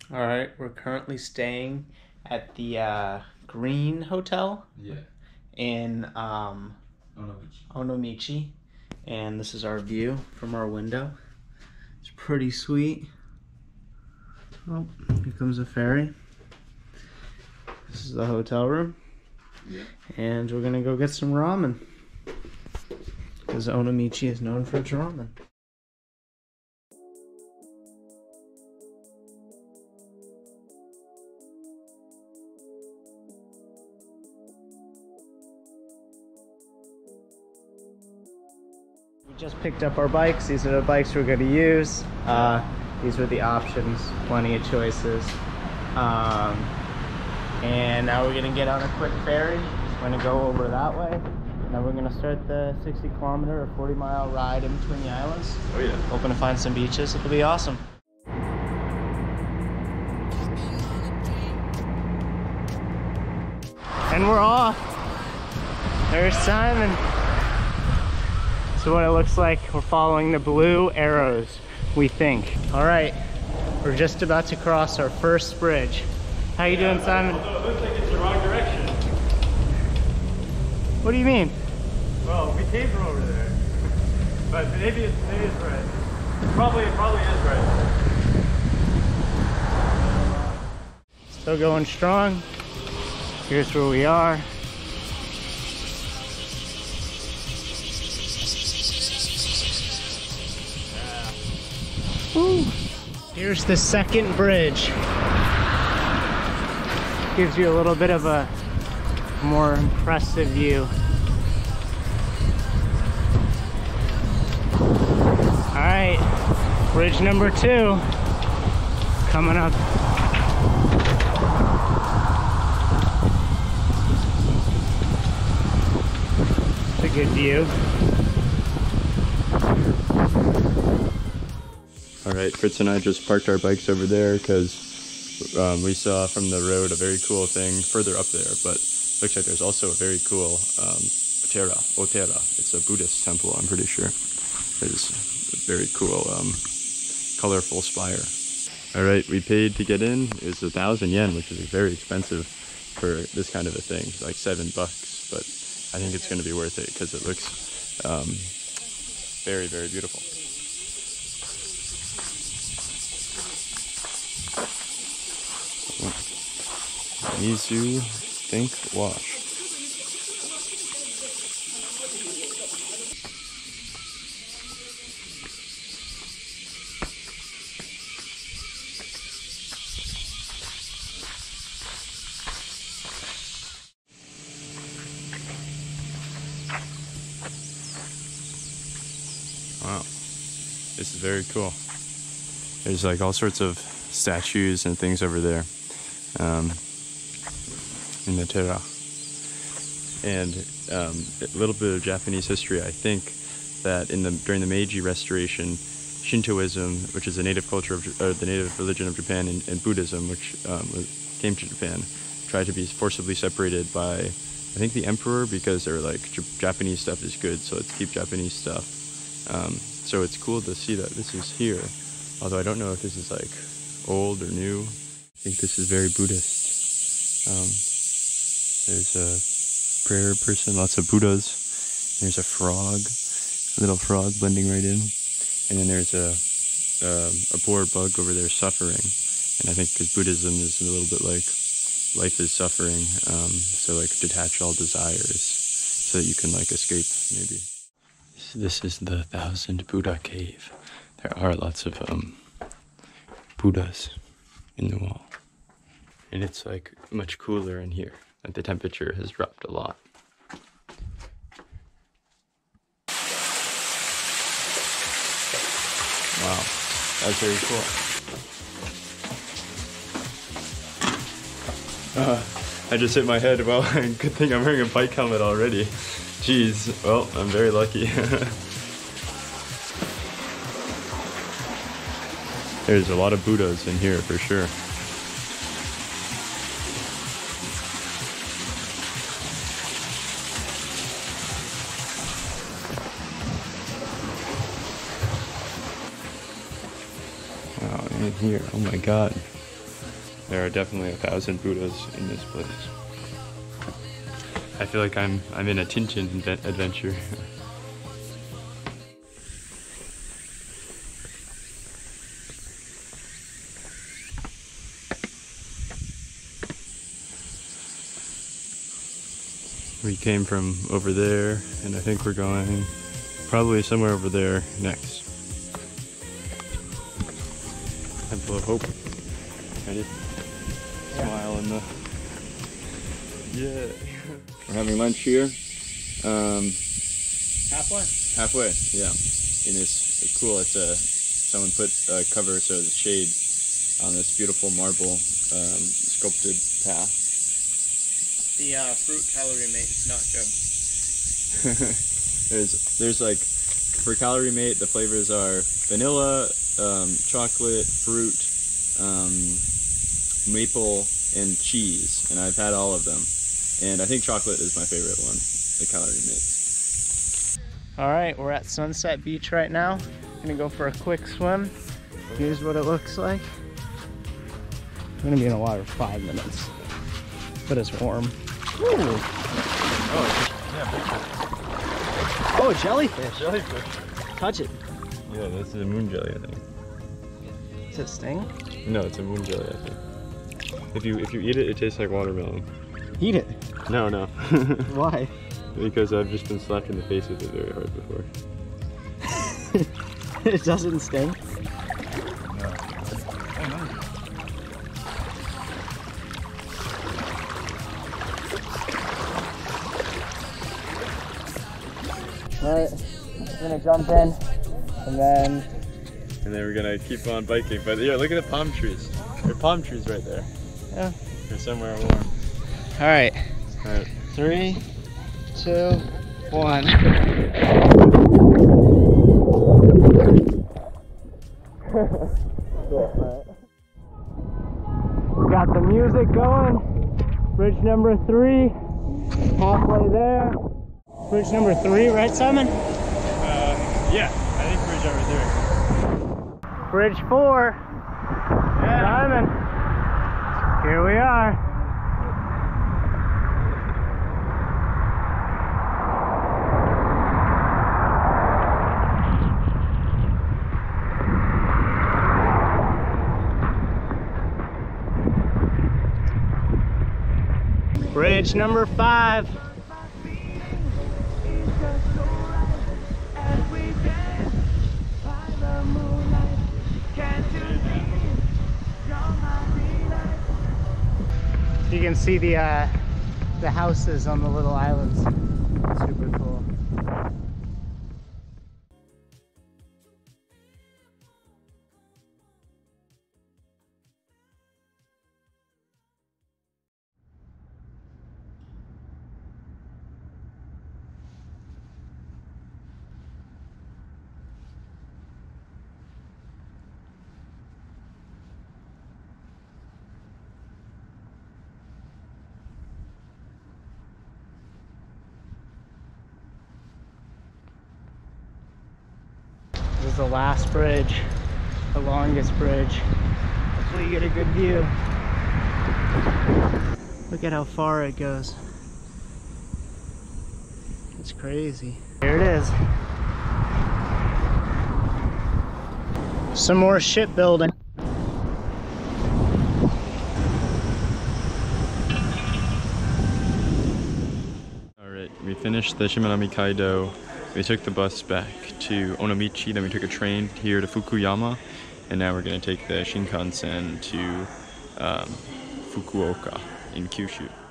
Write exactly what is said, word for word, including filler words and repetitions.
All right, we're currently staying at the uh, Green Hotel. Yeah. In um, Onomichi. Onomichi, and this is our view from our window. It's pretty sweet. Oh, here comes a ferry. This is the hotel room. Yeah. And we're gonna go get some ramen, because Onomichi is known for its ramen. We just picked up our bikes. These are the bikes we're going to use. Uh, these were the options, plenty of choices. Um, and now we're going to get on a quick ferry. We're going to go over that way. And then we're going to start the sixty kilometer or forty mile ride in between the islands. Oh yeah. Hoping to find some beaches. It'll be awesome. And we're off. There's Simon. So what it looks like, we're following the blue arrows, we think. All right, we're just about to cross our first bridge. How you yeah, doing, Simon? Although it looks like it's the wrong direction. What do you mean? Well, we came from over there, but maybe it's maybe it's right. Probably it probably is right. Still going strong. Here's where we are. Woo. Here's the second bridge. Gives you a little bit of a more impressive view. All right, bridge number two coming up. It's a good view. All right, Fritz and I just parked our bikes over there because um, we saw from the road a very cool thing further up there, but looks like there's also a very cool um, Otera, Otera. It's a Buddhist temple, I'm pretty sure. It's a very cool, um, colorful spire. All right, we paid to get in. It was a thousand yen, which is very expensive for this kind of a thing. It's like seven bucks, but I think it's going to be worth it because it looks um, very, very beautiful. Mizu Think Wash. Wow, this is very cool. There's like all sorts of statues and things over there. Um, in the Tera. And um, a little bit of Japanese history, I think that in the during the Meiji Restoration, Shintoism, which is a native culture of uh, the native religion of Japan, and, and Buddhism, which um, came to Japan, tried to be forcibly separated by, I think, the emperor, because they were like, J Japanese stuff is good, so let's keep Japanese stuff. Um, so it's cool to see that this is here, although I don't know if this is like old or new. I think this is very Buddhist. Um, There's a prayer person, lots of Buddhas. There's a frog, a little frog blending right in. And then there's a, a, a poor bug over there suffering. And I think because Buddhism is a little bit like life is suffering, um, so like detach all desires so that you can like escape, maybe. This is the Thousand Buddha Cave. There are lots of um, Buddhas in the wall. And it's like much cooler in here. Like the temperature has dropped a lot. Wow, that's very cool. Uh, I just hit my head. Well, good thing I'm wearing a bike helmet already. Jeez, well, I'm very lucky. There's a lot of Buddhas in here for sure. Wow, in here, oh my god. There are definitely a thousand Buddhas in this place. I feel like I'm I'm in a Tintin adventure. We came from over there, and I think we're going probably somewhere over there next. Temple of Hope. Ready? Yeah. Smile in the... Yeah. We're having lunch here. Um, halfway? Halfway, yeah. And it's, it's cool. It's a, someone put a cover so there's shade on this beautiful marble um, sculpted path. The uh, fruit calorie mate is not good. there's, there's like, for Calorie Mate, the flavors are vanilla, um, chocolate, fruit, um, maple, and cheese. And I've had all of them. And I think chocolate is my favorite one, the Calorie Mates. All right, we're at Sunset Beach right now. Gonna go for a quick swim. Here's what it looks like. I'm gonna be in the water for five minutes, but it's warm. Ooh. Oh, yeah. Oh, jellyfish. Jellyfish. Touch it. Yeah, this is a moon jelly, I think. Does it sting? No, it's a moon jelly, I think. If you if you eat it, it tastes like watermelon. Eat it. No, no. Why? Because I've just been slapped in the face with it very hard before. It doesn't sting? No. Oh, no. Alright, we're gonna jump in, and then... And then we're gonna keep on biking. But yeah, look at the palm trees. There are palm trees right there. Yeah. They're somewhere warm. Alright. Alright. Three, two, one. We got the music going. Bridge number three. Halfway there. Bridge number three, right, Simon? Uh, yeah, I think bridge number three. Bridge four. Yeah. Simon. Here we are. Bridge number five. You can see the uh, the houses on the little islands. Super cool. This is the last bridge, the longest bridge. Hopefully you get a good view. Look at how far it goes. It's crazy. Here it is. Some more shipbuilding. Alright, we finished the Shimanami Kaido. We took the bus back to Onomichi, then we took a train here to Fukuyama, and now we're going to take the Shinkansen to um, Fukuoka in Kyushu.